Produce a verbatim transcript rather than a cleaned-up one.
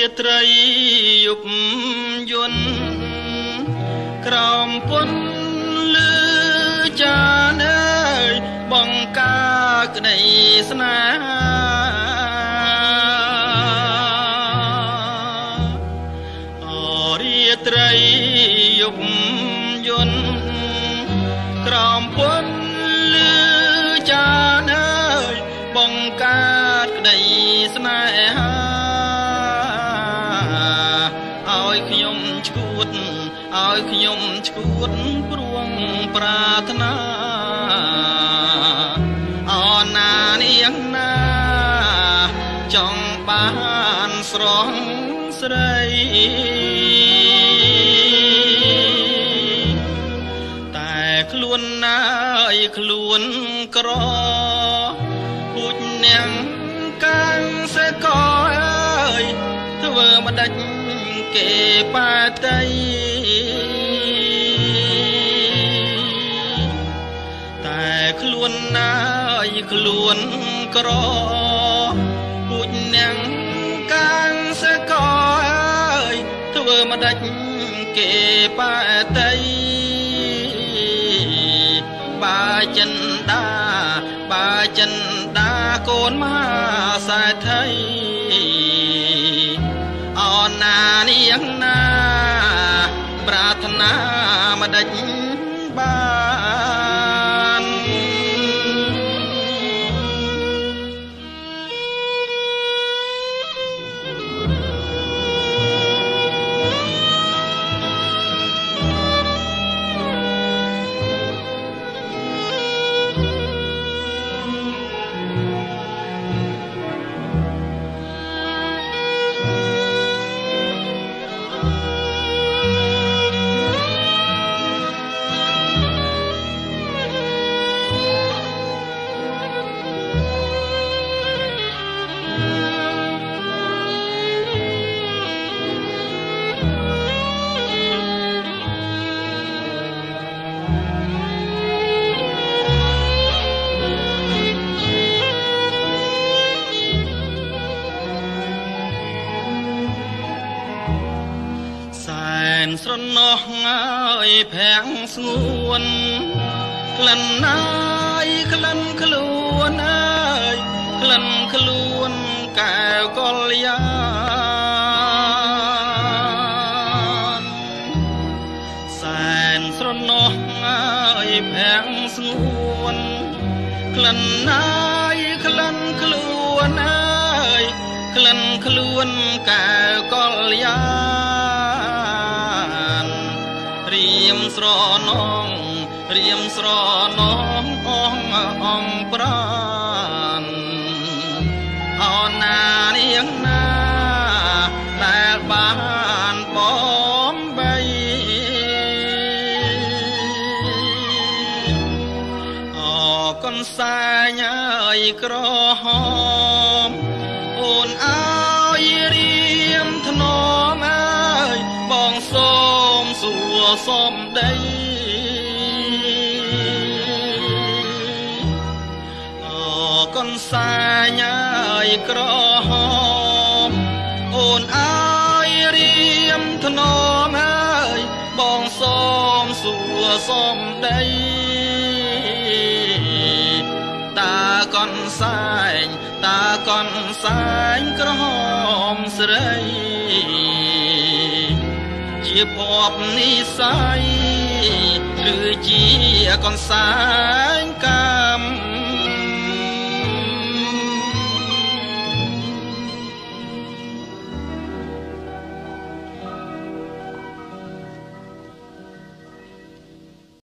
ត្រីយុបយន្តក្រោមពុនលឺចានអើយបង្កើតក្តីស្នេហាអរាត្រីយុបយន្តក្រោមពុនលឺចានអើយបង្កើតក្តីស្នេហាឲ្យខ្ញុំឈួតឲ្យខ្ញុំឈួតព្រួងប្រាថ្នាអណានាងណាចង់បានស្រស់ស្រីតែខ្លួនណាយខ្លួនក្រពូជនាងកាំងសេកអើយធ្វើម្ដេចគេបាតីតែខ្លួនណាយខ្លួនក្រពូជនាងកាំងសេកអើយធ្វើម្ដេចគេបាតីបាចិនដាបាចិនដាកូនមហាសេដ្ឋីអណានាងណាប្រាថ្នាម្ដេចបានស្រណោះហើយភាំងស្ងួនក្លិនណាយក្លិនខ្លួនអើយក្លិនខ្លួនកែវកល្យានសែនស្រណោះហើយភាំងស្ងួនក្លិនណាយក្លិនខ្លួនអើយក្លិនខ្លួនកែវកល្យារៀមស្រនងរៀមស្រនងអងអងប្រានអណានាងណាដែលបានបំបីអកូនសាញអើយក្រហមអូនអើយរៀមធ្នមអើយបងសូមសួរសំដីអកូនសាញអើយក្រហមអូនអើយរៀមធ្នមអើយបងសូមសួរសំដីតាកូនសាញតាកូនសាញក្រហមស្រីជាភពនិស័យឬជាកូនសា